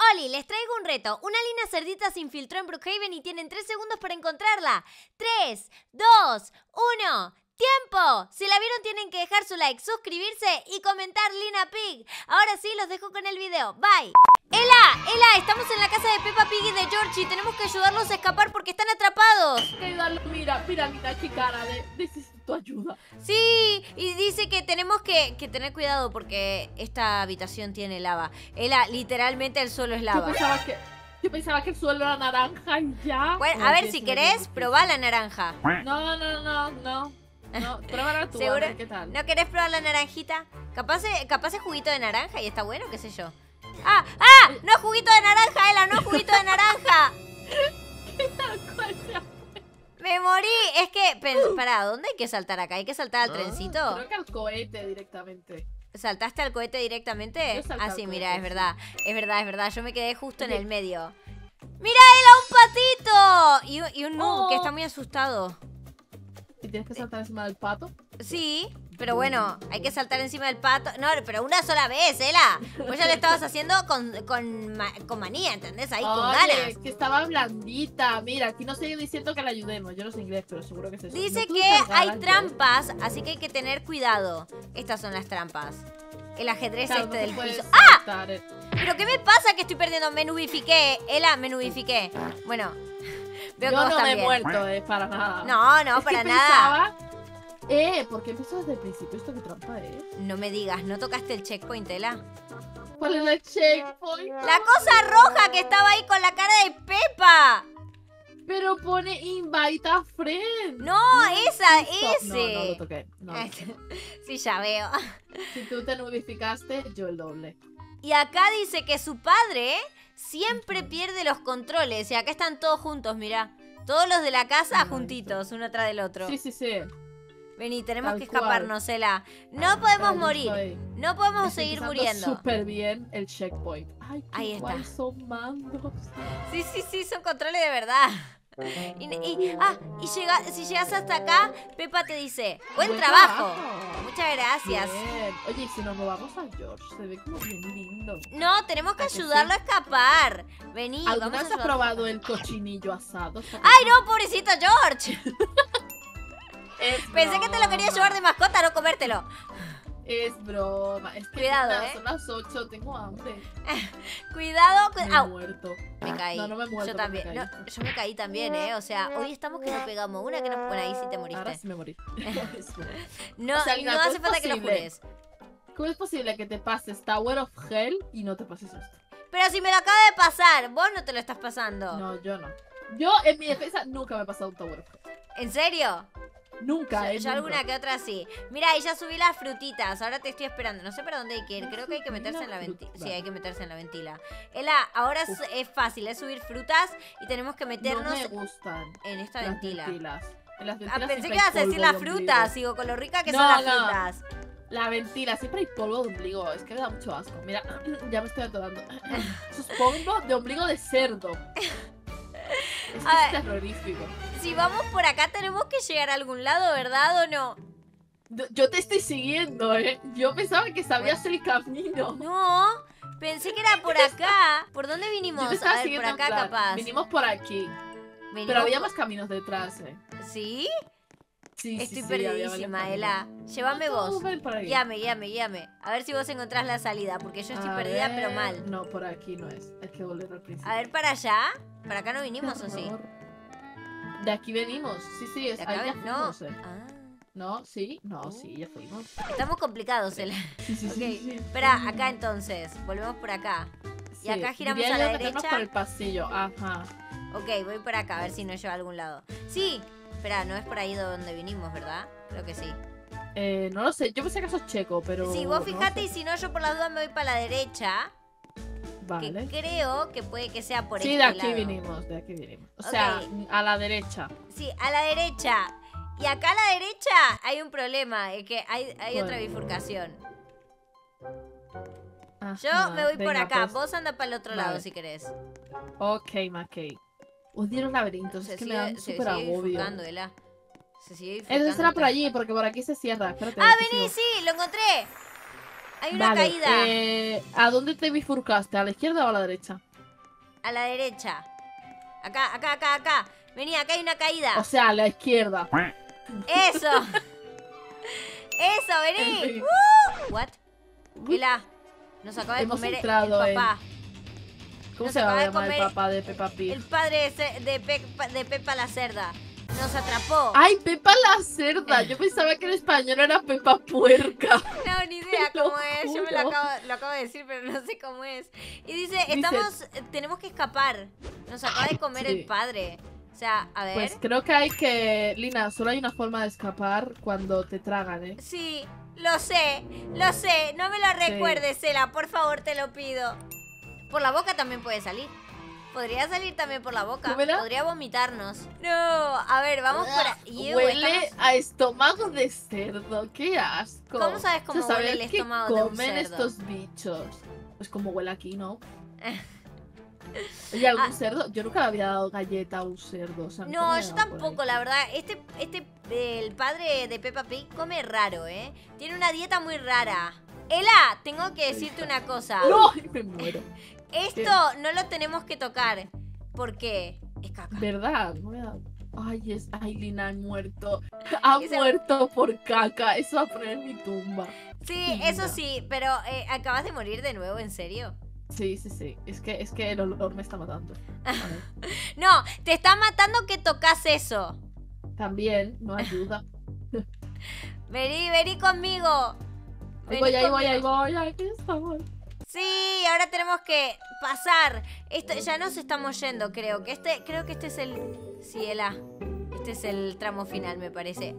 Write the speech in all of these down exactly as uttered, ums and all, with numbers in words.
Oli, les traigo un reto. Una linda cerdita se infiltró en Brookhaven y tienen tres segundos para encontrarla. tres, dos, uno... ¡Tiempo! Si la vieron tienen que dejar su like, suscribirse y comentar Lina Pig. Ahora sí, los dejo con el video. Bye. ¡Ela! ¡Ela! Estamos en la casa de Peppa Pig y de George y tenemos que ayudarlos a escapar porque están atrapados. Ayudarlo, mira, mira, mira qué cara de necesito ayuda. Sí, y dice que tenemos que, que tener cuidado porque esta habitación tiene lava. Ela, literalmente el suelo es lava. Yo pensaba que, yo pensaba que el suelo era naranja y ya. Bueno, a ver, si querés, probá la naranja. No, no, no, no. No, pruébala tú, ¿Seguro? a ver qué tal. ¿No querés probar la naranjita? Capaz, capaz es juguito de naranja y está bueno, qué sé yo. ¡Ah! ¡Ah! ¡No es juguito de naranja, Ela! ¡No es juguito de naranja! ¿Qué tal? ¿Cuál sea? ¡Me morí! Es que... Pará, ¿dónde hay que saltar acá? ¿Hay que saltar al trencito? Creo que al cohete directamente. ¿Saltaste al cohete directamente? Ah, sí, mira, es verdad. Es verdad, es verdad. Yo me quedé justo en el medio. ¡Mira, Ela, un patito! Y, y un Nu, Oh. que está muy asustado. ¿Y tienes que saltar encima del pato? Sí, pero bueno, hay que saltar encima del pato. No, pero una sola vez, Ela. Pues ya lo estabas haciendo con, con, ma- con manía, ¿entendés? Ahí con Oye, ganas. que estaba blandita. Mira, aquí no estoy diciendo que la ayudemos. Yo no sé inglés, pero seguro que es eso. Dice No tuve que cargar hay antes. trampas, así que hay que tener cuidado. Estas son las trampas. El ajedrez Claro, este no se del puede piso. ¡Ah! saltar, eh. ¿Pero qué me pasa que estoy perdiendo? Me nubifiqué. Ela, me nubifiqué. Bueno, veo que Yo vos no me he también. muerto, eh, para nada. No, no, Es para que nada. pensaba... Eh, ¿por qué empezó desde el principio? ¿Esto qué trampa es? No me digas, ¿no tocaste el checkpoint, Ela? ¿Cuál es el checkpoint? La cosa roja que estaba ahí con la cara de Peppa. Pero pone invite a friend. No, esa, Stop. No, no ese. lo toqué. No lo toqué. Sí, ya veo. Si tú te nubificaste, yo el doble. Y acá dice que su padre siempre pierde los controles. Y acá están todos juntos, mirá. Todos los de la casa Ay, juntitos, uno tras del otro. Sí, sí, sí. Vení, tenemos Tal que cual. escaparnos, Ela. No podemos Ahí morir. estoy. No podemos Estoy seguir pisando muriendo. súper bien el checkpoint. Ay, qué Ahí está. guay son mandos. Sí, sí, sí, son controles de verdad. Y, y- ah, y llega, si llegas hasta acá, Peppa te dice, buen, Buen trabajo. trabajo. Muchas gracias. Bien. Oye, y si nos movamos a George, se ve como bien lindo. No, tenemos que ¿A que sí? ayudarlo a escapar. Vení, vamos ¿Alguna a vez has ayudar. probado el cochinillo asado? Está ¡Ay, no, pobrecito George! Es Pensé que te lo querías broma. llevar de mascota, no comértelo. Es broma. Es que Cuidado, nada, ¿eh? son las ocho, tengo hambre. Cuidado. cu- Me he Au, muerto. me caí. No, no me he muerto, Yo pero también. me No, caí. yo me caí también, ¿eh? O sea, hoy estamos que no pegamos una que no... Bueno, ahí sí te Ahora moriste. sí me morí. No, O sea, Lina, no ¿cómo hace es falta que lo posible? jures. ¿Cómo es posible que te pases Tower of Hell y no te pases esto? Pero si me lo acaba de pasar, vos no te lo estás pasando. No, yo no. Yo, en mi defensa, nunca me he pasado un Tower of Hell. ¿En serio? Nunca, Yo, eh. yo nunca. alguna que otra sí. Mira, ahí ya subí las frutitas. Ahora te estoy esperando. No sé para dónde hay que ir. Ya Creo que hay que subí meterse la en la fruta. ventila. Sí, Vale. hay que meterse en la ventila. Ela, ahora es, Uf. es fácil. Es subir frutas y tenemos que No meternos me gustan en esta las ventila. ventilas. En las Ah, ventilas pensé siempre que ibas a hay decir polvo las de ombligo. frutas. Digo, con lo rica que No, son las no. frutas. La ventila, siempre hay polvo de ombligo. Es que me da mucho asco. Mira, ya me estoy atorando. Eso es polvo de ombligo de cerdo. Es, A es ver. terrorífico. Si vamos por acá, tenemos que llegar a algún lado, ¿verdad o no? Yo- Yo te estoy siguiendo, ¿eh? Yo pensaba que sabías el camino. No, pensé que era por acá. ¿Por dónde vinimos? Yo te estaba A ver, por siguiendo en acá plan, capaz. Vinimos por aquí. Venimos Pero había por- más caminos detrás, ¿eh? ¿Sí? Sí, sí, Estoy sí, había varios perdidísima, caminos. Ela. Llévame No, vos. todos ven por ahí. Guíame, guíame, guíame. A ver si vos encontrás la salida, porque yo estoy A perdida, ver, pero mal. No, por aquí no es. Hay que volver al principio. A ver, para allá. ¿Para acá no vinimos o sí? Horror. De aquí venimos. Sí, sí, es, ¿De acá ahí ya ven- no. fuimos, eh. Ah, No, sí, no, sí, ya fuimos. estamos complicados, Ela. Sí, sí, Ok, sí, sí. espera, acá entonces. Volvemos por acá. Sí, acá giramos diría a yo la meternos derecha. por el pasillo, ajá. Ok, voy por acá, a ver si nos lleva a algún lado. Sí, espera, no es por ahí de donde vinimos, ¿verdad? Creo que sí. Eh, no lo sé, yo pensé que eso es checo, pero... Sí, vos no fijate sé. y si no, yo por las dudas me voy para la derecha. Vale. Que creo que puede que sea por Sí, este de aquí lado. vinimos, de aquí vinimos. O Ok. sea, a la derecha. Sí, a la derecha. Y acá a la derecha hay un problema, es que hay, hay ¿Cuál? otra bifurcación. Yo Ajá, me voy por venga, acá, pues. vos anda para el otro lado Vale. si querés. Ok, Mackey. Odio los laberintos, Se es que sigue, me dan se súper sigue agobio. bifurcando, Ela. Se sigue bifurcando. Eso estará por acá. allí, porque por aquí se cierra. Espérate, Ah, que vení, sigo. sí, lo encontré. Hay una Vale, caída. eh, ¿a dónde te bifurcaste? ¿A la izquierda o a la derecha? A la derecha. Acá, acá, acá, acá. Vení, acá hay una caída. O sea, a la izquierda. Eso. Eso, vení. Uh, what? Ela, nos acaba de Hemos comer entrado el papá. ¿Cómo Nos se va acaba a de llamar el comer papá de Peppa Pig? El padre de, Ce- de, Pe- de Pepa la cerda. Nos atrapó. ¡Ay, Peppa la cerda! Yo pensaba que en español era Peppa puerca. No, ni idea Te lo cómo es. Yo me lo juro. acabo, lo acabo de decir, pero no sé cómo es. Y dice, Dice- estamos, eh, tenemos que escapar. Nos acaba de comer Sí. el padre. O sea, a ver. Pues creo que hay que... Lina, solo hay una forma de escapar cuando te tragan, ¿eh? Sí, lo sé, lo sé. No me lo Sí. recuerdes, Ela, por favor, te lo pido. Por la boca también puede salir. Podría salir también por la boca. ¿Cómo? Podría vomitarnos. No, a ver, vamos por ahí. Huele estamos- a estómago de cerdo. ¡Qué asco! ¿Cómo sabes cómo O sea, huele saber el qué estómago de un comen cerdo? estos bichos? Pues como huele aquí, ¿no? Oye, ¿algún Ah. cerdo? Yo nunca le había dado galleta a un cerdo. O sea, nunca me No, había yo dado por tampoco, ahí. la verdad. Este, este, el padre de Peppa Pig come raro, ¿eh? Tiene una dieta muy rara. Ela, tengo que decirte una cosa. ¡No! Me muero. Esto no lo tenemos que tocar. ¿Por qué? Es caca. ¿Verdad? No me ha dado. Ay, es... Ay, Lina, ha muerto. Ha Ese- muerto por caca. Eso va a poner en mi tumba. Sí, eso sí, pero eh, acabas de morir de nuevo, ¿en serio? Sí, sí, sí. Es que, es que el olor me está matando. A ver. No, te está matando que tocas eso. También, no ayuda. Vení, vení conmigo. Ahí Vení voy, ahí voy, conmigo. ahí voy. Ahí estamos. Sí, ahora tenemos que pasar. Esto, ya nos estamos yendo, creo. Que este, creo que este es el. Sí, Ela. Este es el tramo final, me parece.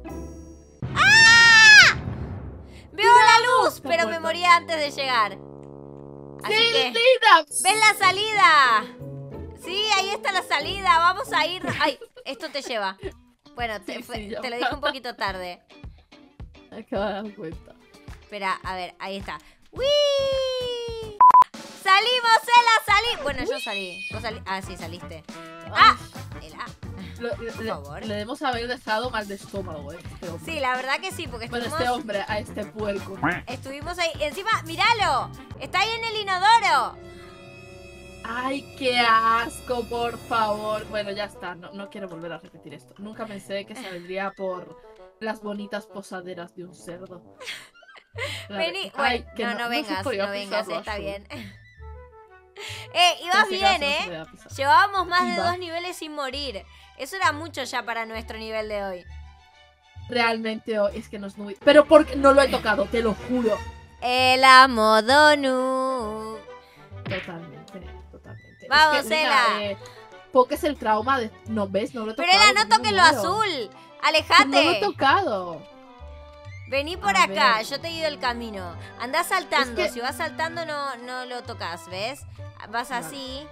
¡Ah! Veo la luz, Está pero me muerto. moría antes de llegar. Así ¡Sí, que. Lina! ¡Ves la salida! Sí, ahí está la salida. Vamos a ir. Ay, esto te lleva. Bueno, te, Sí, fue- sí, ya te lo me- dije un poquito tarde. Me acabo de dar cuenta. Espera, a ver, ahí está. ¡Wii! ¡Salimos, Ela! ¡Salí! Bueno, yo salí. Vos salí- Ah, sí, saliste. ¡Ah! Ela. Lo- le, Por le- favor. le debemos haber dejado mal de estómago, eh. Este hombre. Sí, la verdad que sí, porque Bueno, estuvimos, este hombre, a este puerco. estuvimos ahí. Encima, míralo. Está ahí en el inodoro. Ay, qué asco, por favor. Bueno, ya está. No, no quiero volver a repetir esto. Nunca pensé que saldría por las bonitas posaderas de un cerdo. La Vení. verdad. Bueno, Ay, que no, no, se vengas, podía no vengas, pisarlo está azul. bien. Eh, ibas En ese caso bien, no se ¿eh? podía pisar. Llevábamos más de Va. dos niveles sin morir. Eso era mucho ya para nuestro nivel de hoy. Realmente oh, es que no es muy... Pero porque no lo he tocado, te lo juro. El Amodonu. Totalmente, totalmente. Vamos, es que, mira, Ela. eh, porque es el trauma de... No, ¿ves? No lo he Pero tocado. Ela, no me toques lo muero. azul. No lo he Alejate. tocado. Vení por A acá, ver. yo te guío el camino. Andá saltando, Es que- si vas saltando no, no lo tocas, ¿ves? Vas Vale. así.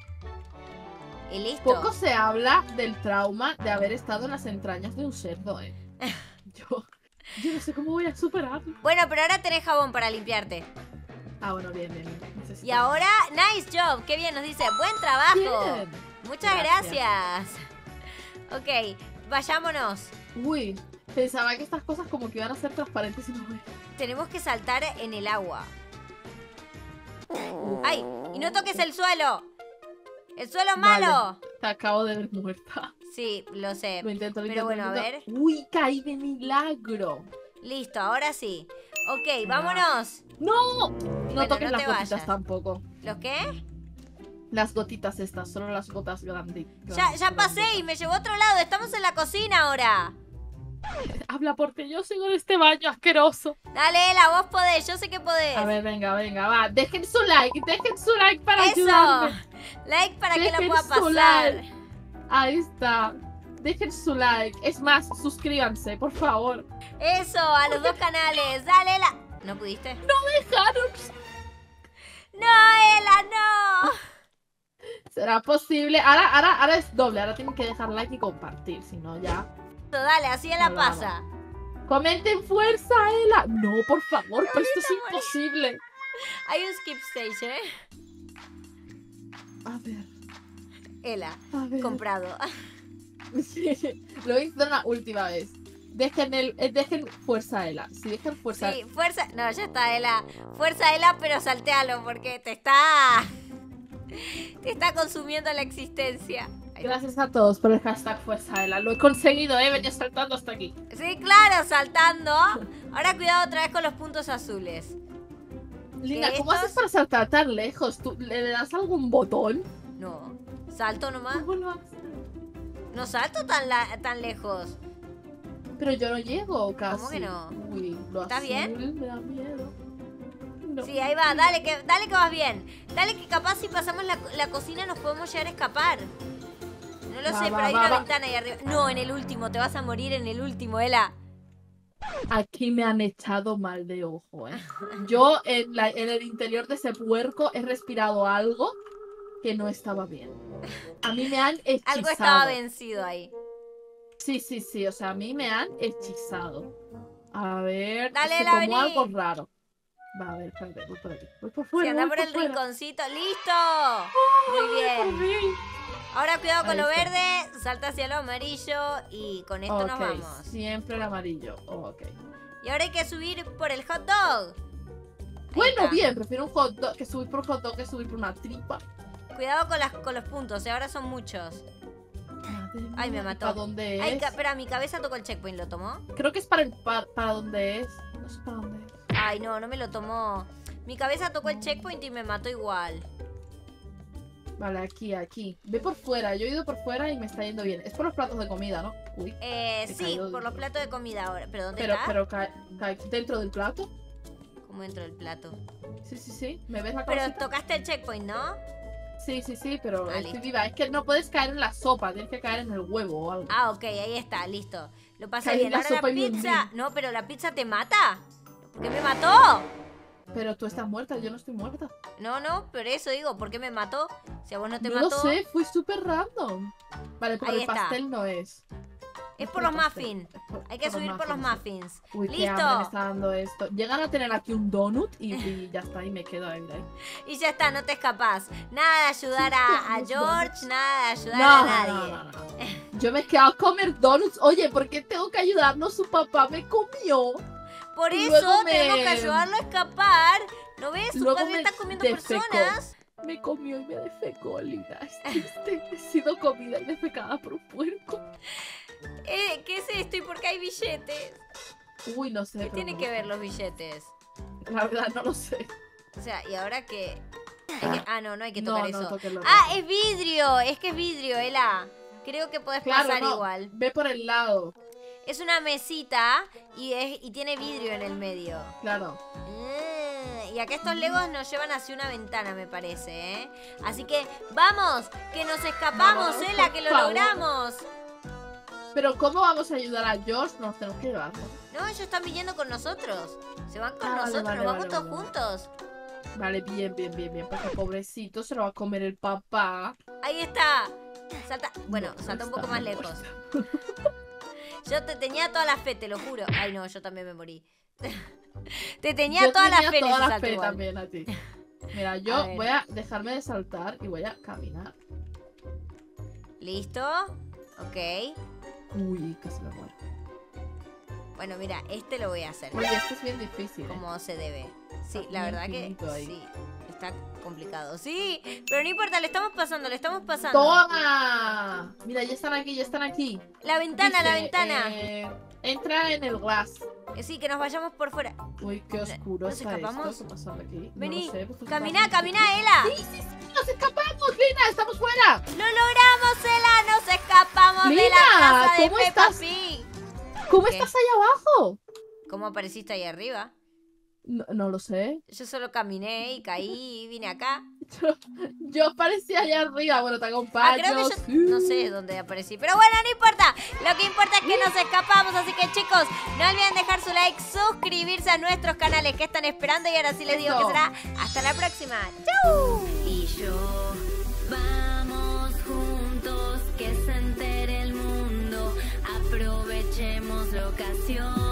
Y listo. Poco se habla del trauma de haber estado en las entrañas de un cerdo, eh. Yo, yo no sé cómo voy a superarlo. Bueno, pero ahora tenés jabón para limpiarte. Ah, bueno, bien, bien. bien. Necesito- Y ahora, nice job, qué bien, nos dice, buen trabajo. Bien. Muchas gracias. Gracias. Ok, vayámonos. Uy, pensaba que estas cosas como que iban a ser transparentes y no eran. Tenemos que saltar en el agua. ¡Ay! Y no toques el suelo. ¡El suelo malo! Vale, te acabo de ver muerta. Sí, lo sé. Lo intento, lo Pero intento, bueno, lo a intento. ver. Uy, caí de milagro. Listo, ahora sí. Ok, Venga. vámonos. ¡No! No Bueno, toques no las te gotitas vayas. tampoco. ¿Lo qué? Las gotitas estas, solo las gotas grandes. Ya, ya pasé y me llevó a otro lado. Estamos en la cocina ahora. Habla porque yo sigo en este baño asqueroso. Dale, Ela, vos podés. Yo sé que podés. A ver, venga, venga, va. Dejen su like, dejen su like para Eso. ayudarme. Like para que lo Dejen pueda su pasar. like. Ahí está. Dejen su like. Es más, suscríbanse, por favor. Eso, a los dos canales. Dale, Ela. ¿No pudiste? Dejaron. No, Ela, no. ¿Será posible? Ahora, ahora, ahora es doble. Ahora tienen que dejar like y compartir. Si no, ya. Dale, así Ela No lo pasa. Comenten fuerza, Ela. No, por favor, pero esto es imposible. Hay un skip stage, ¿eh? A ver, Ela, a ver. comprado. Sí, lo hice una última vez. Dejen el, eh, dejen fuerza, Ela. Si dejan fuerza. Sí, fuerza. No, ya está, Ela. Fuerza, Ela, pero saltealo porque te está. Te está consumiendo la existencia. Ahí va. Gracias a todos por el hashtag fue Saela. Lo he conseguido, eh. Venía saltando hasta aquí. Sí, claro, saltando. Ahora cuidado otra vez con los puntos azules. Linda, ¿Que ¿cómo estos? haces para saltar tan lejos? ¿Tú le das algún botón? No, salto nomás. ¿Cómo lo haces? No salto tan, la- tan lejos. Pero yo no llego casi. ¿Cómo que no? Uy, lo ¿Estás azul bien? me da miedo. No. Sí, ahí va, dale que, dale que vas bien. Dale que capaz si pasamos la, la cocina nos podemos llegar a escapar. No lo Va, sé, va, pero hay va, una va. ventana ahí arriba. No, en el último, te vas a morir en el último, Ela. Aquí me han echado mal de ojo, ¿eh? Yo en, la- en el interior de ese puerco he respirado algo que no estaba bien. A mí me han hechizado. Algo estaba vencido ahí. Sí, sí, sí, o sea, a mí me han hechizado. A ver, Dale, es que la como vení. algo raro. Va, a ver, espérate, voy por aquí. Voy por fuera, Si anda voy por el fuera. rinconcito. ¡Listo! Muy Por bien. fin. Ahora cuidado con Ahí lo está. verde, salta hacia lo amarillo y con esto nos Ok, vamos. siempre el amarillo. Oh, ok. Y ahora hay que subir por el hot dog. Ahí Bueno, está. bien, prefiero un hot dog que subir por hot dog que subir por una tripa. Cuidado con, las, con los puntos, y ahora son muchos. Madre Ay, me mía, mató. ¿Para dónde Ay, es? ca- pero a mi cabeza tocó el checkpoint, ¿lo tomó? Creo que es para el pa- para dónde es. No sé para dónde es. Ay, no, no me lo tomó. Mi cabeza tocó el checkpoint y me mató igual. Vale, aquí, aquí. Ve por fuera. Yo he ido por fuera y me está yendo bien. Es por los platos de comida, ¿no? Uy. Eh, He sí, caído por los dentro. platos de comida ahora. ¿Pero dónde Pero, está? pero cae, cae dentro del plato. ¿Cómo dentro del plato? Sí, sí, sí. ¿Me ves la Pero cabecita? tocaste el checkpoint, ¿no? Sí, sí, sí, pero Ah, estoy listo. viva. Es que no puedes caer en la sopa, tienes que caer en el huevo o algo. Ah, ok, ahí está, listo. Lo pasé Caí en bien. la Ahora la sopa y me pizza. hundí. No, pero la pizza te mata. ¿Por qué me mató? Pero tú estás muerta, yo no estoy muerta. No, no, pero eso digo, ¿por qué me mató? Si a vos no te No mató. lo sé, fui súper random. Vale, por Ahí el está. pastel no es. Es No por el los pastel, muffins. es por- Hay que subir por los muffins. muffins. Uy, qué Listo. hambre me está dando esto. Llegan a tener aquí un donut y, y ya está, y me quedo ahí. ahí. Y ya está, no te escapás. Nada de ayudar a, a Los George, donuts. nada de ayudar No, a no, nadie. no, no, no. Yo me he quedado a comer donuts. Oye, ¿por qué tengo que ayudarnos? Su papá me comió. Por Y eso luego me- tenemos que ayudarlo a escapar. ¿No ves? Su Luego padre me está comiendo defecó. personas. Me comió y me defecó, Lina. Es triste. He sido comida y defecada por un puerco. Eh, ¿Qué es esto y por qué hay billetes? Uy, no sé. ¿Qué pero tienen me que ver gusta. los billetes? La verdad, no lo sé. O sea, y ahora que... hay que- Ah, no, no hay que No, tocar no eso. toques lo Ah, rojo. es vidrio. Es que es vidrio, Ela. Creo que podés Claro, pasar no. igual. Ve por el lado. Es una mesita y, es, y tiene vidrio en el medio. Claro. Mm, y acá estos legos nos llevan hacia una ventana, me parece, ¿eh? Así que, ¡vamos! ¡Que nos escapamos, Vamos, Ela! por ¡Que lo favor. logramos! Pero ¿cómo vamos a ayudar a George? Nos tenemos que llevar. No, ellos están viniendo con nosotros. Se van con Ah, vale, nosotros, vale, nos vamos vale, todos vale. juntos. Vale, bien, bien, bien, bien. Porque pobrecito se lo va a comer el papá. Ahí está. Salta. Bueno, No, salta un no poco está, más no lejos. está. Yo te tenía toda la fe, te lo juro. Ay, no, yo también me morí. Te tenía Yo toda la tenía fe en toda ese la salto fe igual. también a ti. Mira, yo A ver. voy a dejarme de saltar y voy a caminar. ¿Listo? Ok. Uy, casi me muero. Bueno, mira, este lo voy a hacer. Oye, esto es bien difícil, ¿eh? Como se debe. Sí, Está la bien verdad que finito ahí. sí. Está complicado. Sí, pero no importa, le estamos pasando, le estamos pasando. ¡Toma! Mira, ya están aquí, ya están aquí. La ventana, la Dice, ventana. eh, entra en el glass. Eh, Sí, que nos vayamos por fuera. Uy, qué oscuro ¿Nos está escapamos? esto. ¿Qué pasa aquí? Vení, no lo sé, pues, Caminá, vamos. caminá, Ela. Sí, sí, sí, nos escapamos, Lina, estamos fuera. ¡Lo logramos, Ela! ¡Nos escapamos de la Lina, casa de ¿cómo Peppa estás? Pig! ¿Cómo ¿Qué? estás ahí abajo? ¿Cómo apareciste ahí arriba? No, no lo sé. Yo solo caminé y caí y vine acá. Yo, yo aparecí allá arriba. Bueno, te Ah, acompaño. creo que yo sí. no sé dónde aparecí. Pero bueno, no importa. Lo que importa es que nos escapamos. Así que chicos, no olviden dejar su like, suscribirse a nuestros canales que están esperando. Y ahora sí les digo que Eso. será hasta la próxima. ¡Chau! Y yo, vamos juntos, que se entere el mundo, aprovechemos la ocasión.